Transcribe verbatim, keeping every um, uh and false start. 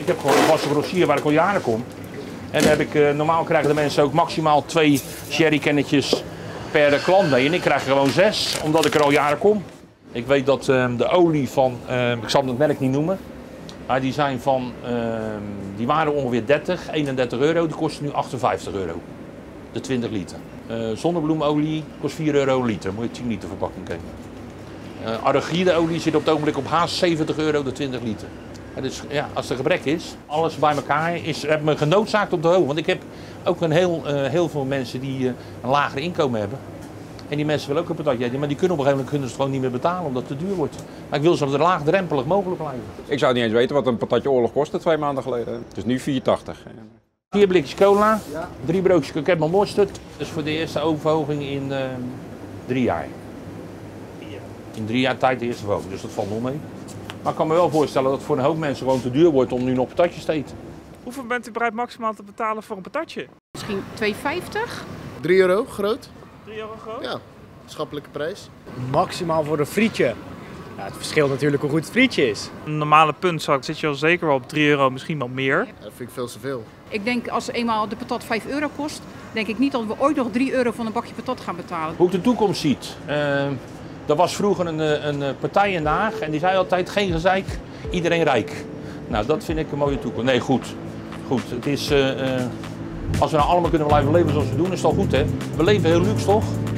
heb gewoon een vaste grossier waar ik al jaren kom. En dan heb ik, uh, normaal krijgen de mensen ook maximaal twee sherrykennetjes per klant mee. En ik krijg er gewoon zes, omdat ik er al jaren kom. Ik weet dat uh, de olie van, uh, ik zal het merk niet noemen, maar die zijn van, uh, die waren ongeveer dertig, eenendertig euro, die kosten nu achtenvijftig euro. De twintig liter. Uh, zonnebloemolie kost vier euro een liter, moet je tien liter verpakking geven. Uh, Arachideolie zit op het ogenblik op haast zeventig euro de twintig liter. Uh, dus ja, als er gebrek is, alles bij elkaar, is, heb me genoodzaakt op de hoogte. Want ik heb ook een heel, uh, heel veel mensen die uh, een lager inkomen hebben. En die mensen willen ook een patatje eten, maar die kunnen op een gegeven moment kunnen ze het gewoon niet meer betalen omdat het te duur wordt. Maar ik wil zo laagdrempelig mogelijk blijven. Ik zou niet eens weten wat een patatje oorlog kostte twee maanden geleden. Het is nu vier tachtig. Vier blikjes cola, ja. Drie broodjes kebab met mosterd. Dat is voor de eerste overhoging in uh, drie jaar. In drie jaar tijd de eerste verhoging, dus dat valt nog mee. Maar ik kan me wel voorstellen dat het voor een hoop mensen gewoon te duur wordt om nu nog patatjes te eten. Hoeveel bent u bereid maximaal te betalen voor een patatje? Misschien twee vijftig. drie euro groot. drie euro groot? Ja, schappelijke prijs. Maximaal voor een frietje. Ja, het verschilt natuurlijk hoe goed het frietje is. Een normale puntzak zit je al zeker wel op drie euro, misschien wel meer. Ja, dat vind ik veel te veel. Ik denk als eenmaal de patat vijf euro kost, denk ik niet dat we ooit nog drie euro van een bakje patat gaan betalen. Hoe ik de toekomst ziet. Uh, er was vroeger een, een partij in Den Haag en die zei altijd geen gezeik, iedereen rijk. Nou, dat vind ik een mooie toekomst. Nee, goed. Goed, het is, uh, uh, als we nou allemaal kunnen blijven leven zoals we doen, is het al goed, hè? We leven heel luxe, toch?